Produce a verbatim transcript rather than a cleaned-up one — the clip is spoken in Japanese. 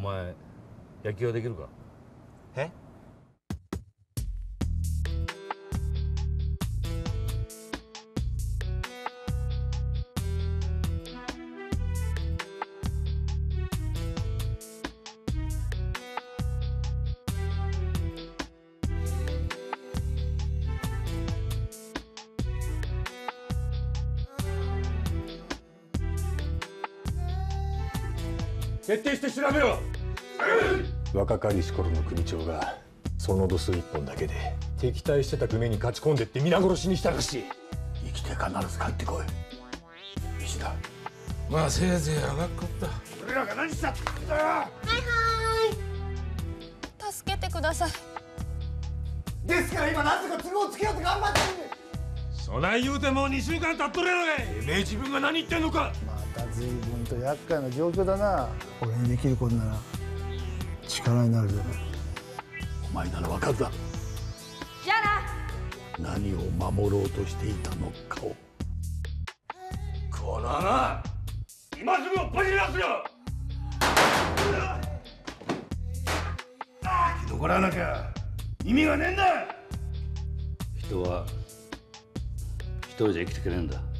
前野球はできるか？ え？ 徹底して調べろ。 若かりし頃の組長がそのドス一本だけで敵対してた組に勝ち込んでって皆殺しにしたらしい。生きて必ず帰ってこい石田。 まあせいぜい上がっこった。俺らが何したって言うんだよ。はいはい助けてください。 ですから今なんとか都合つけようと頑張ってるんで。 そない言うてもうにしゅうかん経っとるやろがい。てめえ自分が何言ってんのか。 また随分と厄介な状況だな。俺にできることなら力になるぜ。 お前なら分かるだ。 じゃあな。何を守ろうとしていたのかを。 この穴今すぐおっぱじり出すよ。生き残らなきゃ意味がねえんだ。人は一人じゃ生きてくれんだ。